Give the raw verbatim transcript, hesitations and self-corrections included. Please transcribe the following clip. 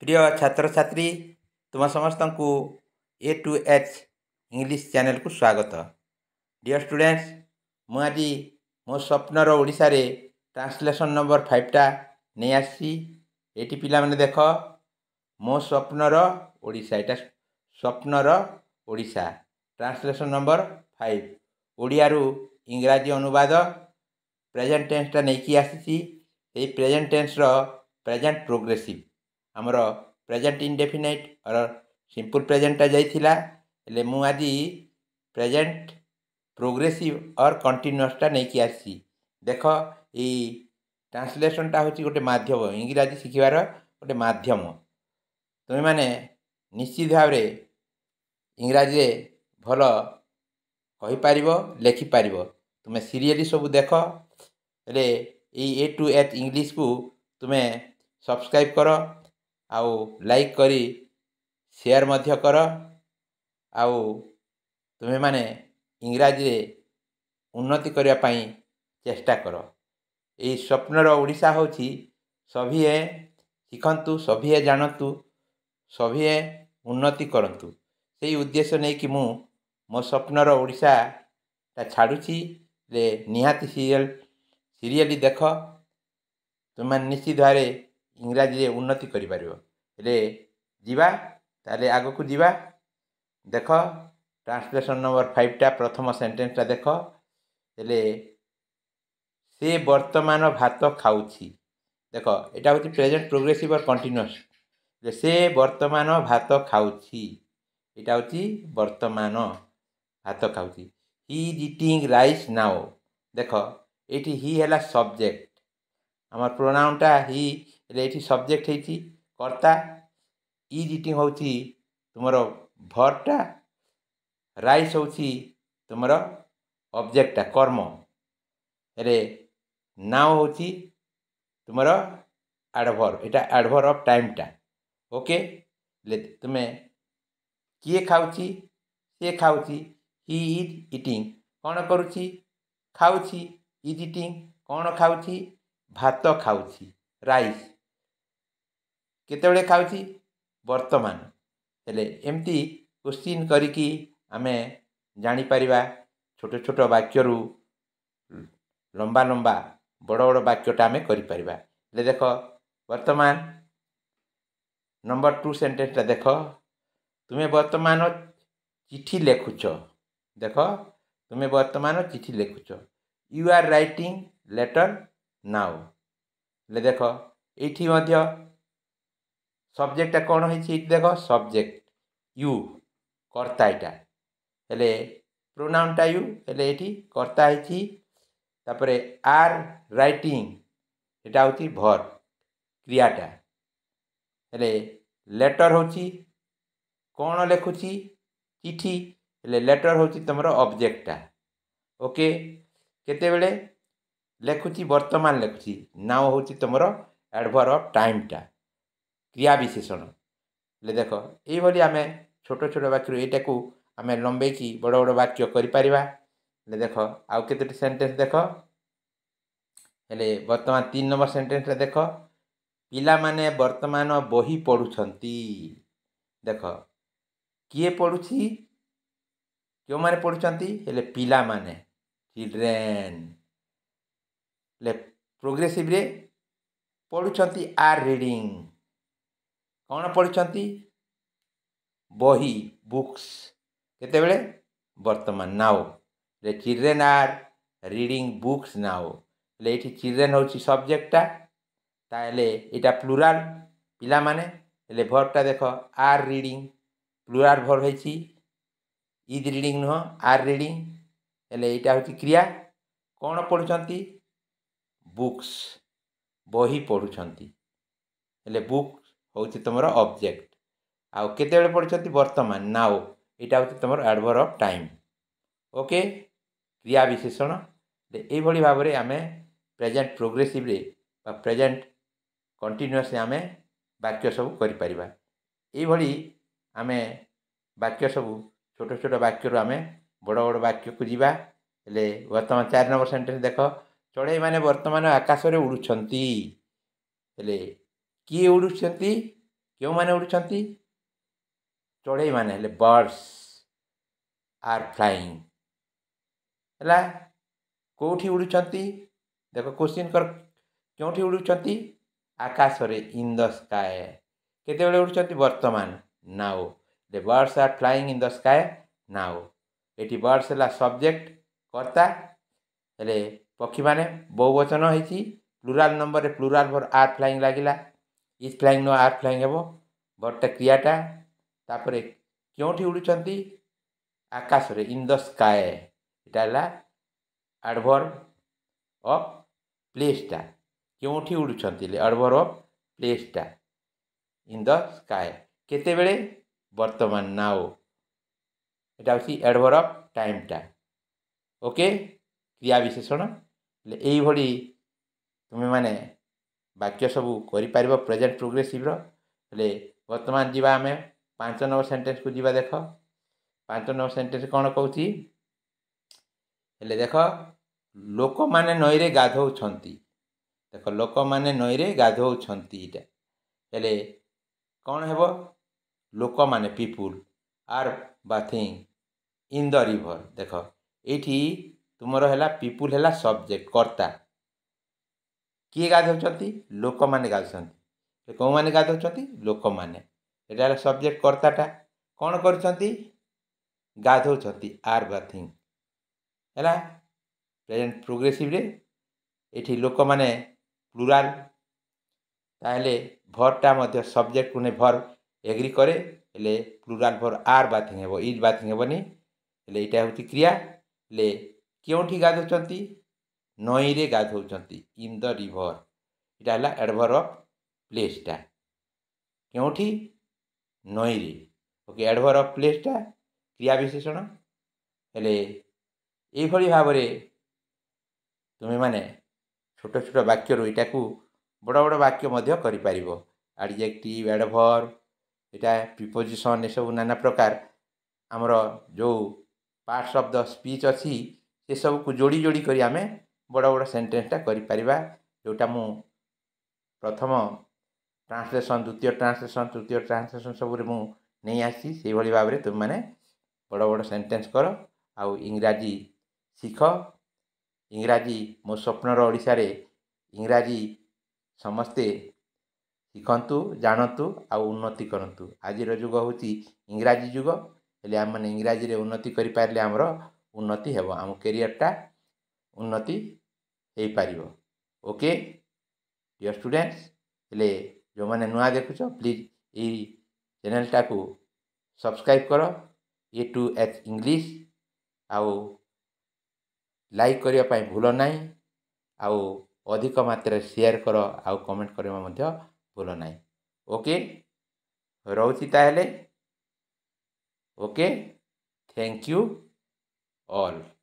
प्रिय छात्र छात्री तुम समस्त को A two H English channel को स्वागत। डियर स्टूडेंट्स मुझे मो स्वप्नर ओडिशा रे ट्रांसलेशन नंबर फाइव टा नहीं आसी। एटी पिला माने देख मो स्वप्नर ओडिशा एटा स्वप्नर Odisha translation number five Odia रु इंग्राजी अनुवाद प्रेजेंट टेन्स टा नहीं आसी। ए प्रेजेंट टेन्स रो प्रेजेंट प्रोग्रेसिव आमर प्रेजेंट इनडेफिनाइट और सिंपल प्रेजेंटा जाइथिला ले मु आज प्रेजेंट प्रोग्रेसिव और कंटिन्यूअसटा नहीं कि आसी। देख ये ट्रांसलेशनटा होची गोटे माध्यम इंग्राजी शिखिबार गोटे माध्यम। तुम माने निश्चित भाव रे इंग्राजी भल कहि पारिबो लेखि पारिबो। तुम सीरियली सब देख रे ए टू एच इंग्लिश को तुमे सब्सक्राइब कर आउ लाइक करी शेयर मध्य कर आउ तुम्हें माने इंग्राजी रे उन्नति करने पाई चेष्टा कर। ये स्वप्नर ओडिशा होची सभी शिखंतु सभी जानतु सभी उन्नति करंतु से उद्देश्य नहीं कि मु मो स्वप्नर ओडिशा ता छाड़ुची ले निहाती सीरियल सीरियली देख तुम निश्चित भाव इंग्राजी रे उन्नति करि पारिबो। रे जीवा ताले आगो को जीवा। देख ट्रांसलेशन नंबर फाइव टा प्रथम सेंटेंस टा देख ले से वर्तमान भात खाउछि। देख एटा होछि प्रेजेंट प्रोग्रेसिव और कंटीन्यूअस। ले से वर्तमान भात खाउछि एटा होछि वर्तमान भात खाउछि। He is eating rice now. देख एठी ही हैला सब्जेक्ट आमर प्रोनाउनटा ही एठी सब्जेक्ट हेछि कर्ता। इज इटिंग होछि तुमरो भरटा राइस होछि तुमरो ऑब्जेक्टटा कर्म रे नाउ होछि तुमरो एडवर्ब एटा एडवर्ब ऑफ टाइमटा। ओके ले तुमे किए खाउछि से खाउछि ही इज इटिंग कोन करूछि खाउछि इज इटिंग कोन खाउछि भात खाउछि राइस केतेबेले खाउछि वर्तमान। हेले एमती क्वेश्चन करिकी आमे जानि परिबा छोट छोट वाक्य रु लंबा लंबा बड़ बड़ वाक्यटा आमे करि परिबा। ले देख वर्तमान नंबर टू सेंटेंसटा देख तुमे वर्तमान चिठी लेखुछ। देख तुमे वर्तमान चिठी लेखुछ you are writing letter now. ले देख एठी मध्य सब्जेक्टटा कौन है देख सब्जेक्ट यू कर्ता एटा हेले प्रोनाउनटा यू हेले एठी कर्ता है तापरे आर राइटिंग एटा होची भर क्रियाटा हेले लेटर होची कौन लेखुची चिठी हेले लेटर होची तमरो ऑब्जेक्टटा। ओके केते बेले लेखुची वर्तमान लेखुची नाउ होची तमरो एडवर्ब ऑफ टाइमटा क्रिया विशेषण। ले देख ये आम छोट छोट वाक्य यहाँ को आम लंबे की बड़ बड़ वाक्य करिपारिबा। ले देख आउ केतोटी सेंटेंस देख हेले वर्तमान तीन नंबर सेंटेंस देख पिला माने वर्तमान बही पढ़ुछंती। देख किए पढ़ुछि क्यों माने पढ़ुछंती हेले पिला माने चिल्ड्रेन। ले प्रोग्रेसिव रे पढ़ुछंती आर रीडिंग कौन पढ़ुछंती बही बुक्स केतेबेले वर्तमान नाउ। ले children are reading books now. ले एठी चिल्ड्रेन होची सब्जेक्टटा ताले एटा प्लुराल पिला माने ले भर्बटा देख आर रीडिंग प्लुराल भर्ब हेची is reading no are reading हेले एटा होची क्रिया कौन पढ़ुछंती बुक्स बही पढ़ुछंती हेले बुक होची तुमरो ऑब्जेक्ट आउ केतेबेले पढ़ुछंती वर्तमान नाउ एटा होची तुमरो एडवर्ब ऑफ टाइम। ओके क्रिया विशेषण ए भली भाव रे आमे प्रेजेंट प्रोग्रेसिव रे बा प्रेजेंट कंटीन्यूअस आमे वाक्य सब करि परिबा। ए भली आमे वाक्य सब छोट छोट वाक्य रु आमे बड़ बड़ वाक्य को जीवा। ले वर्तमान चार नंबर सेंटेंस देख चढ़ई माने वर्तमान आकाश रे उड़ुछंती हेले किए उड़ुछंती क्यों माने उड़ुछंती चढ़ई माने हेले बर्ड्स आर फ्लाइंग है कौटी उड़ुछंती देख क्वेश्चन कर क्योंठी उड़ुछंती आकाश रे इन द स्काए केतेबेले उड़ुछंती वर्तमान now the birds are flying in the sky now एटी बर्ड्स है सब्जेक्ट कर्ता हेले पक्षी माने बहुवचन होती प्लुराल नंबर रे प्लुराल भर आर फ्लाइंग लागिला is flying no are flying हेबो बर्डटा क्रियाटा तापरे क्योंठी उड़ुछंती आकाश रे इन द स्काए एटा हला एडवर्ब ऑफ प्लेसटा क्योंठी उड़ुछंती एडवर्ब ऑफ प्लेसटा इन द स्काए केतेबेले वर्तमान नाउ एटा होची एडवर्ब ऑफ टाइमटा ओके क्रिया विशेषण यही भली तुम माने वाक्य सबू कर प्रेजेंट प्रोग्रेसिव रे वर्तमान जीवा आमे पांच नंबर सेंटेंस को जीवा देख पांच नंबर सेंटेंस कौन कहूँ हेले देख लोक माने नई रे गाधौछंती देख लोक माने नई रे गाधौछंती इटा हेले कौन हेबो लोक माने people are bathing in the river देख एठी तुमर हैला पीपुल हैला सब्जेक्ट कर्ता किए गाधौछंती लोक माने गाधौछंती कौ माने गाधौछंती लोक माने एटा हैला सब्जेक्ट कर्ताटा कौन करछंती गाधौछंती आर बाथिंग हैला प्रेजेंट प्रोग्रेसिव रे एठी लोक माने प्लुराल ताहले भरटा मध्य सब्जेक्ट को भर एग्री करे हेले प्लुराल भर आर बाथिंग हेबो इज बाथिंग हेबनी हेले एटा होती क्रिया ले क्योंठी गाधौछंती नई रे गाधौछंती इन द रिवर एटा हला एडवर्ब ऑफ प्लेसटा क्योंठी नई रे ओके एडवर्ब ऑफ प्लेसटा क्रिया विशेषण हेले एई भली भाबरे तुमे माने छोट छोट वाक्य रो एटा को बड़ बड़ वाक्य मध्य करि परिबो एडजेक्टिव एडवर्ब एटा प्रीपोजिशन ए सब नाना प्रकार आमर जो पार्ट्स ऑफ द स्पीच अच्छी से सब को जोड़ी जोड़ी करी आमे बड़ बड़ सेंटेंसटा करि परिबा जोटा मु प्रथम ट्रांसलेशन द्वितीय ट्रांसलेशन तृतीय ट्रांसलेशन सब रे मु नहीं आसी से भली भाबरे तुम माने बड़ बड़ सेंटेंस कर आउ इंग्राजी शिख इंग्राजी मो स्वप्नर ओडिशा रे इंग्राजी समस्ते शिखंतु जानतु आउ उन्नति करंतु आज जुग हूँ इंग्राजी जुग हेले आम मैंने इंग्राजी रे उन्नति करि पारले हमर उन्नति हेबो आम कैरियरटा उन्नति हो पारिबो ओके डियर स्टूडेंट्स हेले जो मैंने नुआ देखुछ प्लीज यही चैनलटा को सब्सक्राइब कर ए टू एच इंग्लिश आउ लाइक करने पाई भूल नहीं आउ अधिक मात्रा शेयर कर आउ कमेंट करने मध्य भूल नहीं ओके रोची ताहले ओके थैंक यू ऑल।